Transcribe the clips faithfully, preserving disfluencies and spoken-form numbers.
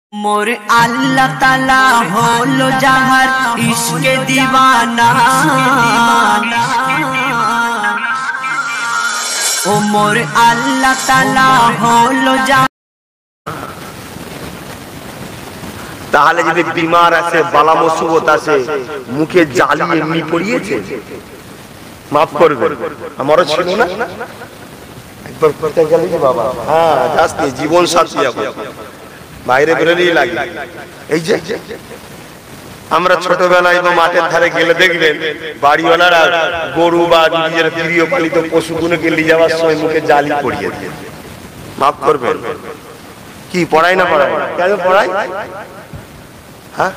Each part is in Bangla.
मोर अल्लाह ताला होलो जहर इश्के दीवाना ओ मोर अल्लाह ताला होलो जहर। তাহলে যদি বিমার আছে বালা মুসিবত আছে মুখে জালি এমনি পড়িয়েছে মাফ করবে আমারও ছিল না একবার করতে গেলে কি বাবা হ্যাঁ জাস্তি জীবন সাথী এখন বাইরে বেরোলেই লাগে। এই যে আমরা ছোটবেলায় বা মাঠের ধারে গেলে দেখবেন বাড়িওয়ালারা গরু বা নিজের প্রিয় পালিত পশুগুলোকে নিয়ে যাওয়ার সময় মুখে জালি পড়িয়ে দিয়ে মাফ করবেন। কি পড়াই না পড়াই কেন পড়াই? হ্যাঁ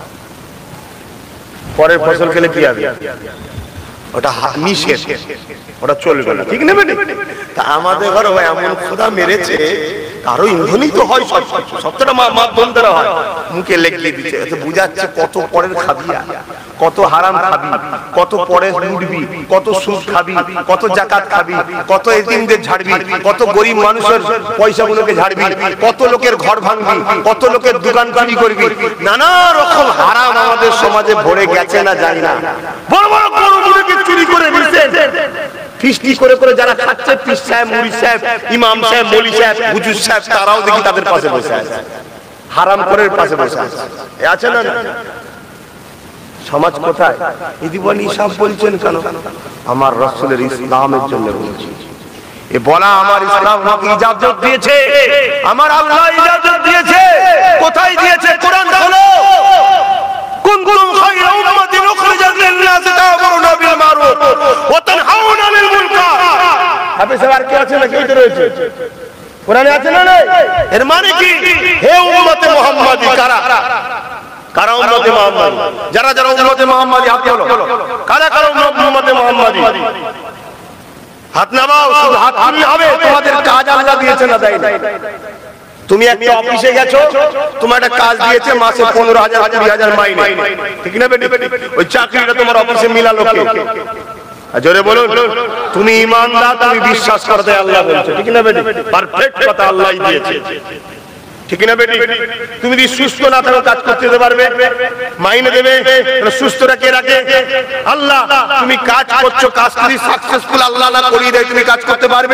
পরের ফসল খেলে কি হবে ওটা নিষেধ ওটা চলবে না ঠিক নেবে। তা আমাদের ঘরে এমন খোদা মেরেছে কারো ইন্ধনই তো হয় সব সবটা মাধ্যম দ্বারা হয় মুখে লেগলিয়ে দিচ্ছে এত বুঝাচ্ছে কত পরের খাবি কত হারাম খাবি কত পরে লুটবি কত সুদ খাবি কত জাকাত খাবি কত এতিমদের ঝাড়বি কত গরিব মানুষের পয়সাগুলোকে ঝাড়বি কত লোকের ঘর ভাঙবি কত লোকের দোকান চুরি করবি নানা রকম হারাম আমাদের সমাজে ভরে গেছে না জানি না। বড় বড় গরুগুলোকে চুরি করে নিছেন ফিস্টি করে করে যারা খাচ্ছে পীর সাহেব মুরি সাহেব ইমাম সাহেব মৌলী সাহেব হুজুর সাহেব তারাও দেখি তাদের পাশে বসে আছে হারাম করে পাশে বসে আছে আছে না না সমাজ কোথায় ইদি বলি সব বলছেন কেন আমার রাসূলের ইসলামের জন্য বলছি এ বলা আমার ইসলাম আমাকে ইজাজত দিয়েছে আমার আল্লাহ ইজাজত দিয়েছে কোথায় দিয়েছে কোরআন খোলো কুনতুম খায়রা উম্মাতিন উখরিজাত লিন-নাস তা'মুরুনা বিল মারুফ ওয়া তানহাউনা আনিল মুনকার। হাফেজ আর কি আছে না কি রয়েছে কোরআনে আছে না নাই? এর মানে কি হে উম্মতে মুহাম্মাদি কারা কারা উম্মতে মুহাম্মাদি যারা যারা উম্মতে মুহাম্মাদি হাত তোলো কারা কারা উম্মতে মুহাম্মাদি হাত নামাও শুধু হাত তুললে হবে তোমাদের কাজ আল্লাহ দিয়েছে না দেয় না। তুমি একটা অফিসে গেছো তোমার একটা কাজ দিয়েছে মাসে পনেরো হাজার কুড়ি হাজার মাইনে ঠিক না বেটি ওই চাকরিটা তোমার অফিসে মিলালো কে জোরে বলুন তুমি ঈমানদার তুমি বিশ্বাস করতে আল্লাহ বলছে ঠিক না বেটি পারফেক্ট কথা আল্লাহই দিয়েছে ঠিক না বেটি। তুমি যদি সুস্থ না থাকো কাজ করতে দিতে পারবে মাইনে দেবে সুস্থটা কে রাখে আল্লাহ। তুমি কাজ করছো কাজ যদি সাকসেসফুল আল্লাহ না করিয়ে দেয় তুমি কাজ করতে পারবে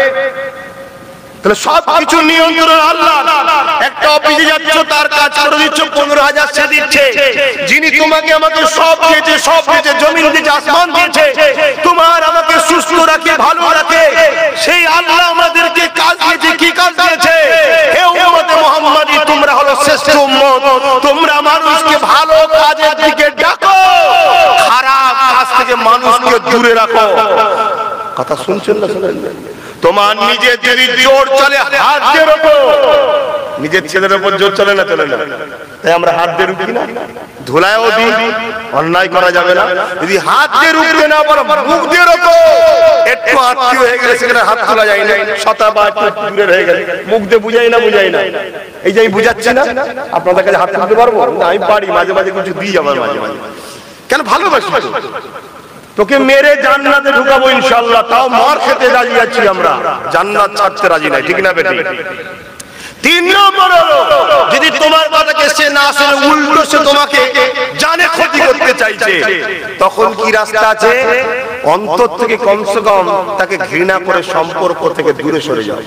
তাহলে সবকিছু নিয়ন্ত্রণ আল্লাহ। একটা অফিসে যাচ্ছ তার কাজ করে দিচ্ছ পনেরো হাজার সে দিচ্ছে যিনি তোমাকে আমাকে সব দিয়েছে সব দিয়েছে জমিন দিয়েছে আসমান দিয়েছে তোমার আমাকে সুস্থ রাখে ভালো রাখে সেই আল্লাহ আমাদেরকে কাজ দিয়েছে কি কাজ দিয়েছে হে উম্মতে মুহাম্মাদি তোমরা হলো শ্রেষ্ঠ উম্মত তোমরা মানুষকে ভালো কাজের দিকে ডাকো খারাপ কাজ থেকে মানুষকে দূরে রাখো। কথা শুনছেন না শুনেন তোমার নিজের যদি জোর চলে হাত দিয়ে রোকো নিজের ছেলের উপর জোর চলে না চলে না তাই আমরা হাত দিয়ে রুকি না ধুলায়ও দিই অন্যায় করা যাবে না যদি হাত দিয়ে রুখতে না পারো মুখ দিয়ে রোকো একটু আত্মীয় হয়ে গেলে সেখানে হাত তোলা যায় না শতা বা একটু দূরে হয়ে গেলে মুখ দিয়ে বুঝাই না বুঝাই না এই যে আমি বুঝাচ্ছি না আপনাদের কাছে হাত তুলতে পারবো না আমি পারি মাঝে মাঝে কিছু দিই আমার মাঝে মাঝে কেন ভালোবাসি তোকে মেরে জান্নাতে ঢুকাবো ইনশাআল্লাহ তাও মার খেতে রাজি আছি আমরা জান্নাত ছাড়তে রাজি নাই ঠিক না বেটি। তিন নম্বর হলো যদি তোমার কথাকে সে না শুনে উল্টো সে তোমাকে জানে ক্ষতি করতে চাইছে তখন কি রাস্তা আছে অন্তর থেকে কমসে কম তাকে ঘৃণা করে সম্পর্ক থেকে দূরে সরে যাও।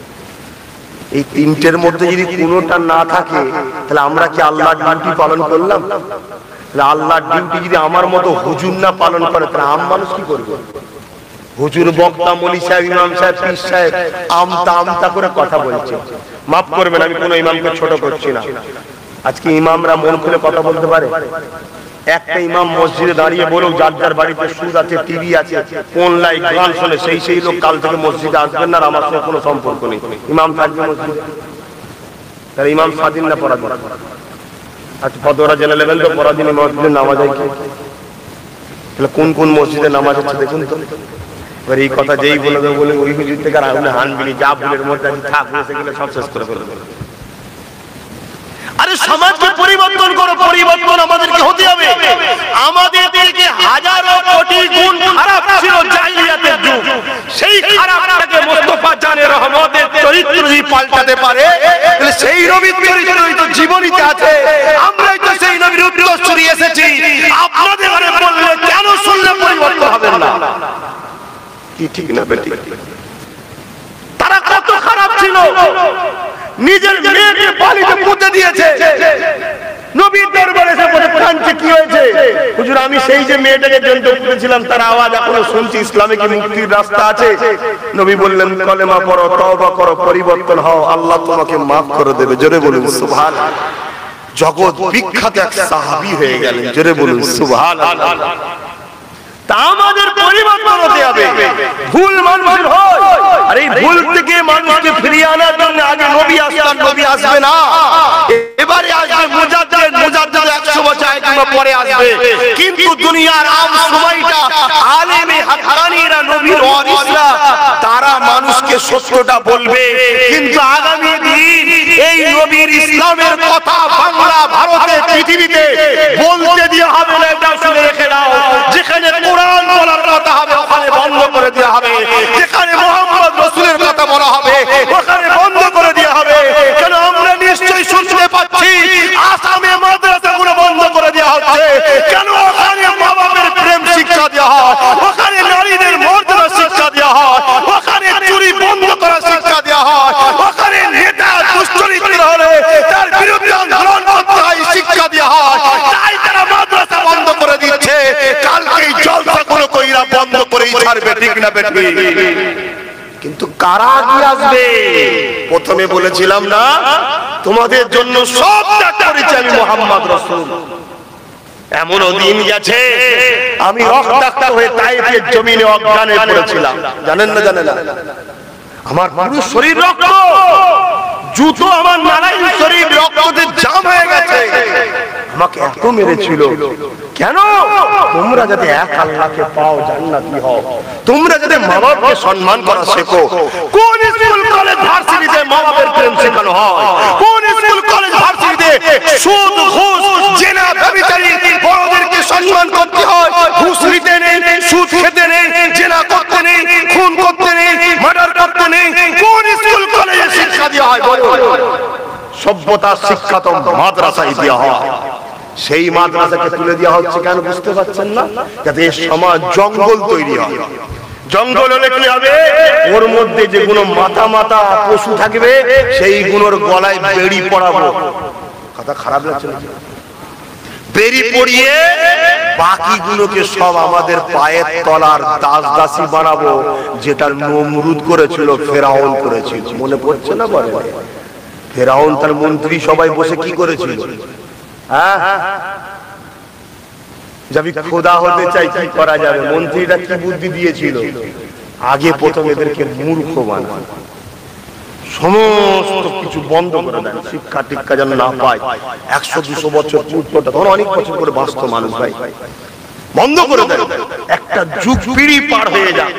এই তিনটের মধ্যে যদি কোনোটা না থাকে তাহলে আমরা কি আল্লাহর ডিউটি পালন করলাম? আল্লাহর ডিউটি যদি আমার মতো হুজুর না পালন করে তাহলে আম মানুষ কি করবে? হুজুর বক্তা মৌলী সাহেব ইমাম সাহেব পীর সাহেব আমতা আমতা করে কথা বলছে মাফ করবেন আমি কোনো ইমামকে ছোট করছি না আজকে ইমামরা মন খুলে কথা বলতে পারে? একটা ইমাম মসজিদে দাঁড়িয়ে বলুক যার যার বাড়িতে সুদ আছে টিভি আছে কোন লাইট গান শোনে সেই সেই লোক কাল থেকে মসজিদে আসবেন না আর আমার সঙ্গে কোনো সম্পর্ক নেই ইমাম থাকবে মসজিদে তাহলে ইমাম স্বাধীন না পড়াবে আচ্ছা ফতোয়া জেনে নেবেন তো পরাদিন মসজিদে নামাজ হয় কি তাহলে কোন কোন মসজিদে নামাজ হচ্ছে দেখুন তো এবার এই কথা যেই বলে বলে ওই হুজুর থেকে আর হানবিনি যা ভুলের মধ্যে থাক সেগুলো সব শেষ করে ফেলবে। আরে আরে সমাজকে পরিবর্তন করো, পরিবর্তন আমাদেরকে হতে হবে। আমাদের থেকে হাজারো কোটি গুণ খারাপ ছিল জাহিলিয়াতের যুগ, সেই খারাপটাকে মুস্তাফা জানে রহমতের চরিত্র যদি পাল্টাতে পারে, তাহলে সেই নবীর চরিত্রই তো জীবনীতে আছে। আমরাই তো সেই নবীর উত্তরসূরি এসেছি। আপনাদের ঘরে বললে কেন শুনলে পরিবর্তন হবে না? কি ঠিক না বেটি? তারা কত খারাপ ছিল, নিজের মেয়েকে বালিতে পুঁতে দিয়েছে। নবীর দরবারে এসে বলে কাঁদছে, কি হয়েছে? হুজুর আমি সেই যে মেয়েটাকে জন্য পুঁতেছিলাম তার আওয়াজ এখনো শুনছি, ইসলামে কি মুক্তির রাস্তা আছে? নবী বললেন কলেমা পড়ো, তওবা করো, পরিবর্তন হও, আল্লাহ তোমাকে মাফ করে দেবে। জোরে বলুন সুবহানাল্লাহ। জগৎ বিখ্যাত এক সাহাবী হয়ে গেলেন, জোরে বলুন সুবহানাল্লাহ। তা আমাদের পরিবর্তন হতে হবে। ভুল মানুষের হয়, আর এই ভুল থেকে মানুষকে ফিরিয়ে আনার জন্য আগে নবী আসলেন, নবী আসবে না, এবারে আসবে মুজাদ্দিদ। মুজাদ্দিদ একশো বছর আগে কিংবা পরে আসবে, কিন্তু দুনিয়ার আম সময়টা আলেমে হাক্কানীরা, নবীর ওয়ারিসরা, তারা মানুষকে সত্যটা বলবে। কিন্তু আগামী দিন এই নবীর ইসলামের কথা বাংলা, ভারতে, পৃথিবীতে বলতে দেওয়া হবে না। এটা শুনে রেখে দাও, যেখানে কোরআন বলার কথা হবে ওখানে বন্ধ করে দেওয়া হবে, যেখানে মুহাম্মদ রাসূলের কথা বলা হবে ওখানে বন্ধ করে দেওয়া হবে। কেন? আমরা নিশ্চয়ই শুনতে পাচ্ছি আসামে মাদ্রাসাগুলো বন্ধ করে দেওয়া হচ্ছে। কেন? ওখানে মা বাবার প্রেম শিক্ষা দেওয়া হয়, ওখানে নারীদের মর্যাদা শিক্ষা দেওয়া হয়, ওখানে চুরি বন্ধ করার শিক্ষা দেওয়া হয়, ওখানে নেতা দুশ্চরিত্র হলে তার বিরুদ্ধে আন্দোলন করতে হয় শিক্ষা দেওয়া হয়। তাই তারা মাদ্রাসা বন্ধ করে দিচ্ছে, কালকে জলসাগুলো কইরা বন্ধ করেই ছাড়বে, ঠিক না বেটি? কিন্তু কারা কি আসবে? প্রথমে বলেছিলাম না তোমাদের জন্য সব ত্যাগ করেছি আমি মুহাম্মদ রাসূল। এমনও দিন গেছে আমি রক্তাক্ত হয়ে তায়েফের জমিনে অজ্ঞানে পড়েছিলাম, জানেন না? জানেন না? আমার পুরো শরীর রক্ত, জুতো আমার নারায়ণ শরীর রক্ততে জাম হয়ে গেছে। আমাকে এত মেরেছিল কেন? তোমরা যাতে এক আল্লাহকে পাও, জান্নাতি হও, তোমরা যাতে মা বাবাকে সম্মান করা শেখো। কোন স্কুল কলেজ ভার্সিটিতে মা বাবার প্রেম শেখানো হয়? কোন স্কুল কলেজ ভার্সিটিতে সুদ, ঘুষ, জেনা, ব্যভিচারী বড়দেরকে সম্মান করতে হয়, ঘুষ নিতে নেই, সুদ খেতে নেই, জেনা করতে নেই, খুন করতে নেই, মার্ডার করতে নেই? কোন স্কুল কলেজে শিক্ষা দেওয়া হয়? সভ্যতার শিক্ষা তো মাদ্রাসায় দেওয়া হয়। সেই মাদ্রাসাকে তুলে দেওয়া হচ্ছে কেন বুঝতে পারছেন না? যাতে সমাজ জঙ্গল তৈরি হয়। জঙ্গল হলে কি হবে? ওর মধ্যে যেগুলো মাথা মাথা পশু থাকবে সেই গুলোর গলায় বেড়ি পড়াবো। কথা খারাপ লাগছে না? বেড়ি পড়িয়ে বাকিগুলোকে সব আমাদের পায়ের তলার দাস দাসী বানাবো, যেটা নমরুদ করেছিল, ফেরাউন করেছিল। মনে পড়ছে না? বলে ফেরাউন তার মন্ত্রী সবাই বসে কি করেছিল? হ্যাঁ, যাবি খোদা হতে চাই, কি করা যাবে? মন্ত্রীরা কি বুদ্ধি দিয়েছিল? আগে প্রথম এদেরকে মূর্খ বানান, সমস্ত কিছু বন্ধ করে দেন, শিক্ষা টিক্ষা যেন না পায়। একশো দুশো বছর পূর্বটা তখন অনেক বছর করে বাঁচত মানুষ, ভাই বন্ধ করে দেন। একটা যুগ পিড়ি পার হয়ে যায়,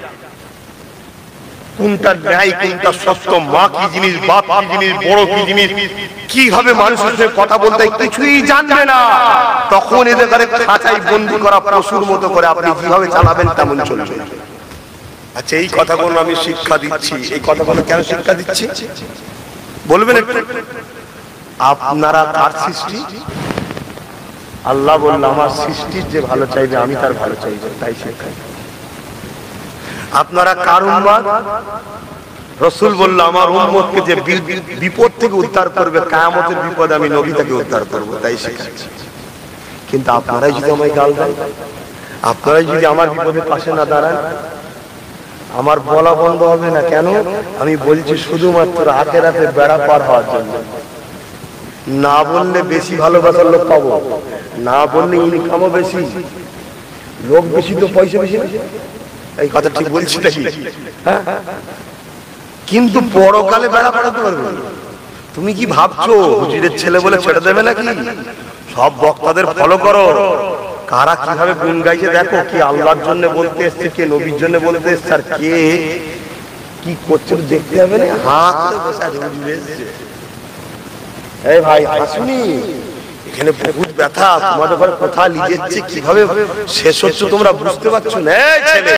কোনটা ন্যায় কোনটা সত্য, মা কি জিনিস, বাপ কি জিনিস, বড় কি জিনিস, কিভাবে মানুষের সাথে কথা বলতে কিছুই জানবে না। তখন এদের খাঁচাই বন্দি করা পশুর মতো করে আপনি কিভাবে চালাবেন তেমন চলবে। আচ্ছা, এই কথাগুলো আমি শিক্ষা দিচ্ছি। এই কথাগুলো কেন শিক্ষা দিচ্ছি বলবেন একটু? আপনারা কার সৃষ্টি? আল্লাহ বলল আমার সৃষ্টির যে ভালো চাইবে আমি তার ভালো চাইবে, তাই শিক্ষা। আপনারা কার উম্মত? রাসূল বলল আমার উম্মতকে যে বিপদ থেকে উদ্ধার করবে, কিয়ামতের বিপদ আমি নবী তাকে উদ্ধার করব, তাই শিখাচ্ছি। কিন্তু আপনারাই যদি আমায় গাল দেন, আপনারাই যদি আমার বিপদের পাশে না দাঁড়ান, আমার বলা বন্ধ হবে না। কেন? আমি বলছি শুধুমাত্র আখিরাতে বেড়া পার হওয়ার জন্য। না বললে বেশি ভালোবাসার লোক পাবো, না বললে ইনকামও বেশি, লোক বেশি তো পয়সা বেশি। এই কথা ঠিক বলছি নাকি? হ্যাঁ, কিন্তু পরকালে বেড়া পাঠাতে পারবে। তুমি কি ভাবছো হুজুরের ছেলে বলে ছেড়ে দেবে নাকি? সব বক্তাদের ফলো করো, কারা কিভাবে গুণ গাইছে দেখো, কে আল্লাহর জন্য বলতে এসছে, কে নবীর জন্য বলতে এসছে, আর কে কি করছে দেখতে হবে না। হাত বসে আছে হুজুর এসছে, এই ভাই হাসুনি, এখানে বহুত ব্যথা, তোমাদের ঘরে কোথা লিজেছে কিভাবে শেষ হচ্ছে তোমরা বুঝতে পারছো না ছেলে।